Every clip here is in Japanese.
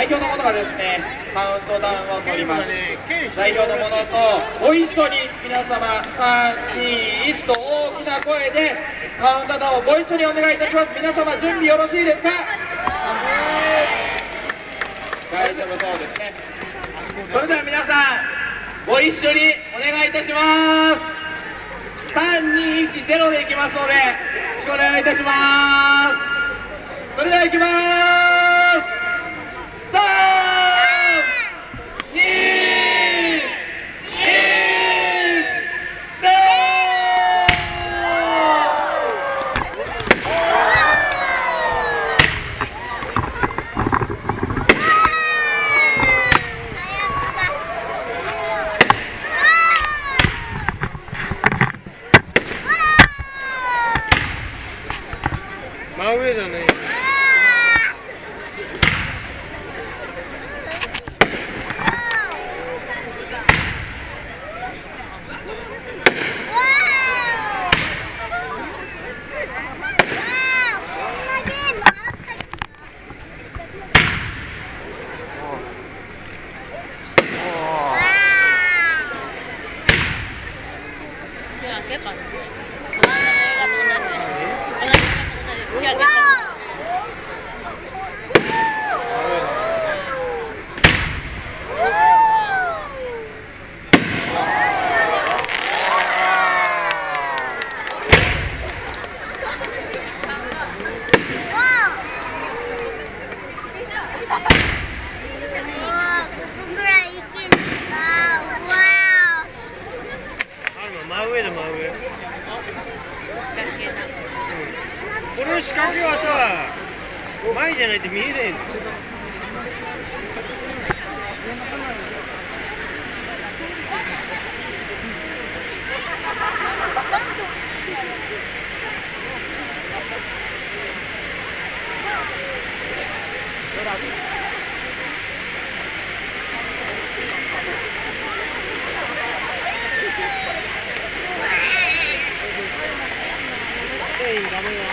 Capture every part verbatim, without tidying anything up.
表の者がですねカウントダウンを取ります。代表の者とご一緒に皆様さんにいちと大きな声でカウントダウンをご一緒にお願いいたします。皆様準備よろしいですか？大丈夫そうですね。それでは皆さんご一緒にお願いいたします。さんにいちゼロでいきますのでよろしくお願いいたします。それではいきます。さんにいちゼロ。 真上じゃない。この仕掛けはさ、前じゃないと見えないの。ダメよ。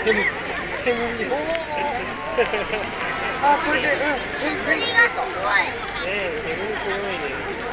煙煙です。 あ、これで、うん、 煙がすごい。 ねえ、煙すごいね。